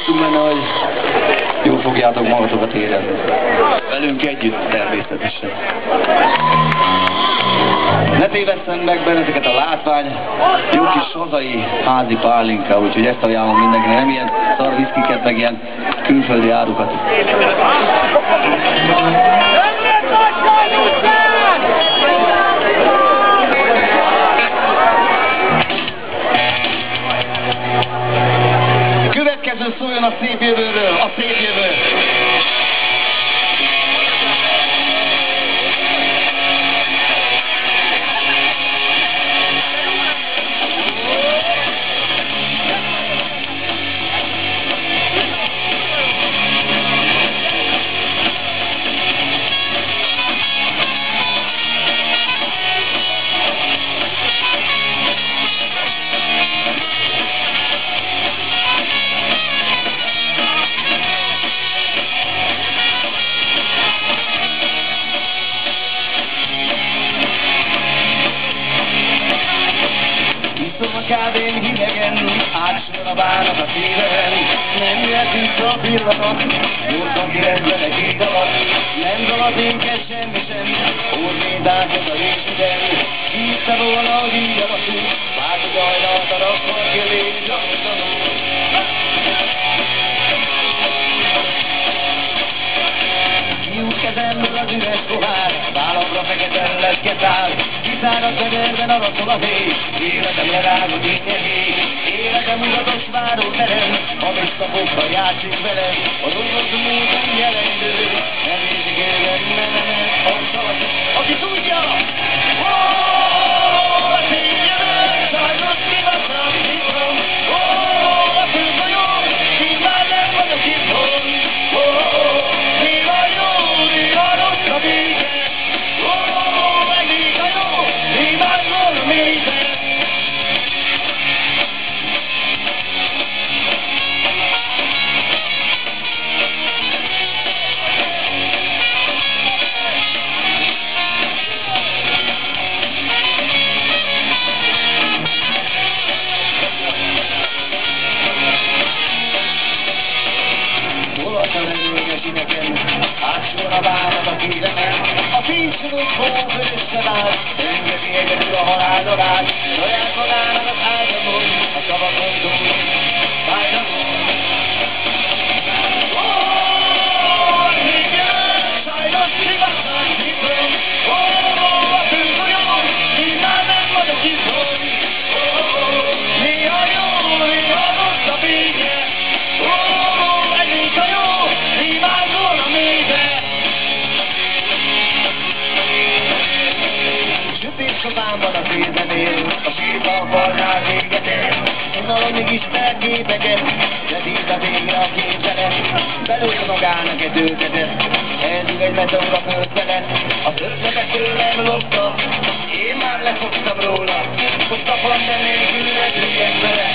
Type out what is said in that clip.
Bíztunk benne, hogy jól fogjátok magatokat érezni. Velünk együtt természetesen. Ne tévesszen meg benneteket a látvány, jó kis hazai házi pálinka, úgyhogy ezt ajánlom mindenkinek, nem ilyen szarviszkiket, meg ilyen külföldi árukat. Következő szóljon a szép jövőről, a szép jövő! Kávén hidegen, átsor a bánat a szívemen, nem jöhet vissza a pillanat, gyorsan kirezzenek így alatt, nem dalad minket semmi sem, ormédákat a részüden, hívta volna a víz alatt, vágod ajnalt a rakkar kövén, gyanúsanul. Kiút kezemből az üres pohár, vállamra fekete leszket áll, kiszár a ködörben araszol az ég, életem lerágod ínyegé, életem mutatos váró terem, a visszafogva játszik velem, az orvos múltan jelentő, nem érzik élven, nem, aki tudja, a szép jövő, sajnos kibaszra viszont, a főfolyó, én már nem vagyok itthon, néha jó, néha rossz a vége, megnék a jó, némányról mélyben. Átsor a bánat a kézemen, a fényszülők hófő összevált, öngözi egyedül a haláldarát, saját magának az áldamon, a szavakon túl, fájdalom. A szép jövő, sajnos igazán hiszem, a főfolyó, én már nem vagyok itthon, néha jó, néha rossz a vége, megnék a jó, imádol a mélybe. Sötét szobámban a fézenél, a sírba a falnál véget ér. Unalom mégis felképeket, de tízza végre a képzelet. Belőle magának egy őkedet, elzúg egy meteor a föld felett. Az ötletek tőlem lopta, én már lefogtam róla. Fogta pont nélkül repüljek vele.